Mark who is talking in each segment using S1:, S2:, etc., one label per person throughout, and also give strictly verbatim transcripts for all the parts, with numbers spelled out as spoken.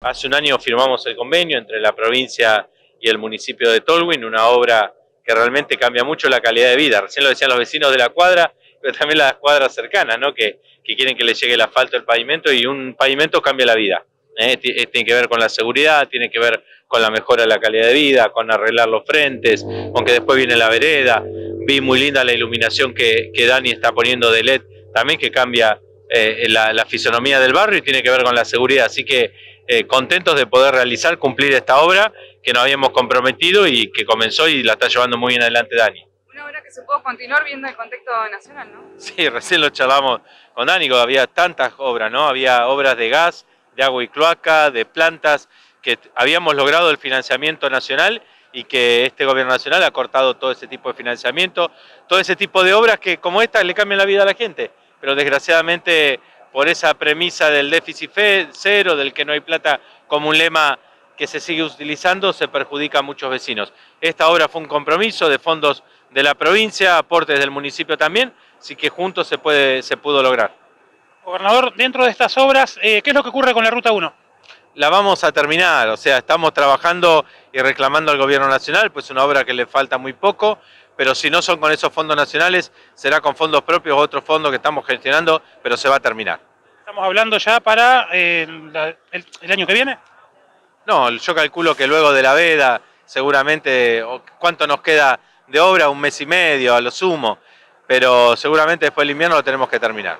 S1: Hace un año firmamos el convenio entre la provincia y el municipio de Tolwyn, una obra que realmente cambia mucho la calidad de vida. Recién lo decían los vecinos de la cuadra, pero también las cuadras cercanas, ¿no? que, que quieren que le llegue el asfalto al pavimento, y un pavimento cambia la vida. ¿eh? Tiene que ver con la seguridad, tiene que ver con la mejora de la calidad de vida, con arreglar los frentes, con que después viene la vereda. Vi muy linda la iluminación que, que Dani está poniendo de L E D, también que cambia eh, la, la fisonomía del barrio y tiene que ver con la seguridad. Así que eh, contentos de poder realizar, cumplir esta obra que nos habíamos comprometido y que comenzó y la está llevando muy bien adelante Dani.
S2: Una obra que se pudo continuar viendo el contexto nacional, ¿no?
S1: Sí, recién lo charlamos con Dani, había tantas obras, ¿no? Había obras de gas, de agua y cloaca, de plantas, que habíamos logrado el financiamiento nacional y que este gobierno nacional ha cortado todo ese tipo de financiamiento, todo ese tipo de obras que como esta le cambian la vida a la gente, pero desgraciadamente por esa premisa del déficit cero, del que no hay plata como un lema que se sigue utilizando, se perjudica a muchos vecinos. Esta obra fue un compromiso de fondos de la provincia, aportes del municipio también, así que juntos se, puede, se pudo lograr.
S3: Gobernador, dentro de estas obras, eh, ¿qué es lo que ocurre con la Ruta uno?
S1: La vamos a terminar, o sea, estamos trabajando y reclamando al gobierno nacional, pues es una obra que le falta muy poco, pero si no son con esos fondos nacionales, será con fondos propios, otros fondos que estamos gestionando, pero se va a terminar.
S3: ¿Estamos hablando ya para eh, la, el, el año que viene?
S1: No, yo calculo que luego de la veda, seguramente, ¿cuánto nos queda de obra? Un mes y medio a lo sumo, pero seguramente después del invierno lo tenemos que terminar.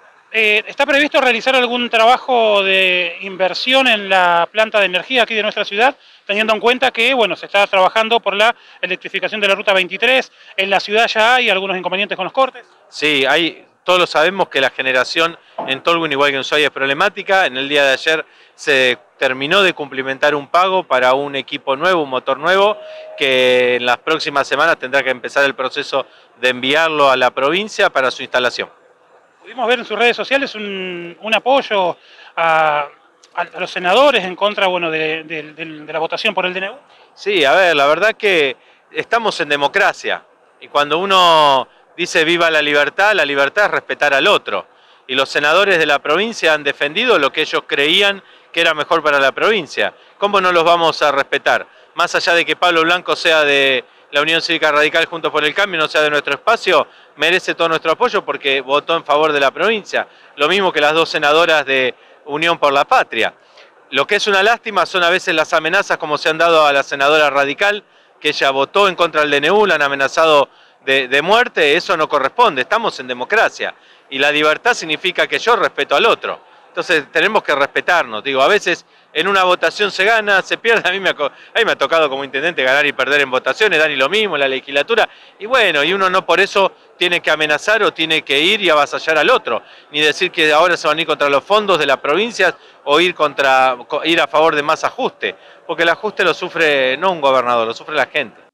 S3: Eh, ¿Está previsto realizar algún trabajo de inversión en la planta de energía aquí de nuestra ciudad, teniendo en cuenta que bueno, se está trabajando por la electrificación de la Ruta veintitrés, en la ciudad ya hay algunos inconvenientes con los cortes?
S1: Sí, hay, todos lo sabemos que la generación en Tolwyn, igual que en Ushuaia, es problemática. En el día de ayer se terminó de cumplimentar un pago para un equipo nuevo, un motor nuevo, que en las próximas semanas tendrá que empezar el proceso de enviarlo a la provincia para su instalación.
S3: Pudimos ver en sus redes sociales un, un apoyo a, a, a los senadores en contra bueno, de, de, de, de la votación por el D N U.
S1: Sí, a ver, la verdad que estamos en democracia y cuando uno dice viva la libertad, la libertad es respetar al otro. Y los senadores de la provincia han defendido lo que ellos creían que era mejor para la provincia. ¿Cómo no los vamos a respetar? Más allá de que Pablo Blanco sea de la Unión Cívica Radical Juntos por el Cambio, no sea de nuestro espacio, merece todo nuestro apoyo porque votó en favor de la provincia. Lo mismo que las dos senadoras de Unión por la Patria. Lo que es una lástima son a veces las amenazas como se han dado a la senadora radical, que ella votó en contra del D N U, la han amenazado de, de muerte. Eso no corresponde, estamos en democracia. Y la libertad significa que yo respeto al otro. Entonces tenemos que respetarnos. Digo, a veces en una votación se gana, se pierde. A mí me ha, a mí me ha tocado como intendente ganar y perder en votaciones, Dani lo mismo, en la legislatura. Y bueno, y uno no por eso tiene que amenazar o tiene que ir y avasallar al otro. Ni decir que ahora se van a ir contra los fondos de las provincias o ir, contra, ir a favor de más ajuste. Porque el ajuste lo sufre no un gobernador, lo sufre la gente.